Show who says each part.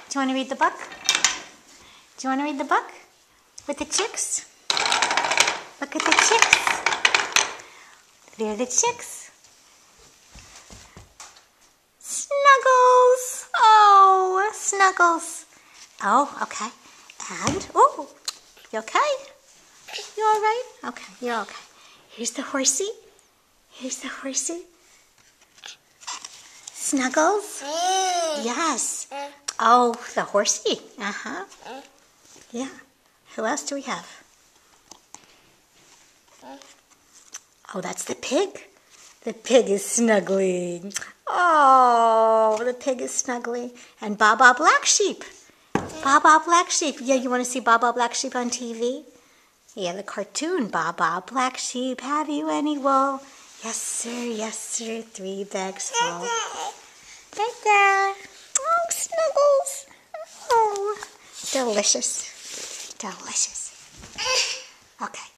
Speaker 1: Do you want to read the book? Do you want to read the book? With the chicks? Look at the chicks. They're the chicks. Snuggles. Oh, Snuggles. Oh, okay. And, oh, you okay? You all right? Okay, you're okay. Here's the horsey. Here's the horsey. Snuggles? Yes. Oh, the horsey. Uh-huh. Yeah. Who else do we have? Oh, that's the pig. The pig is snuggling. Oh, the pig is snuggling. And Baa Black Sheep. Baa Black Sheep. Yeah, you want to see Baa Black Sheep on TV? Yeah, the cartoon. Baa Black Sheep, have you any wool? Yes, sir, 3 bags full. Right there. Oh, Snuggles. Oh, delicious. Delicious. Okay.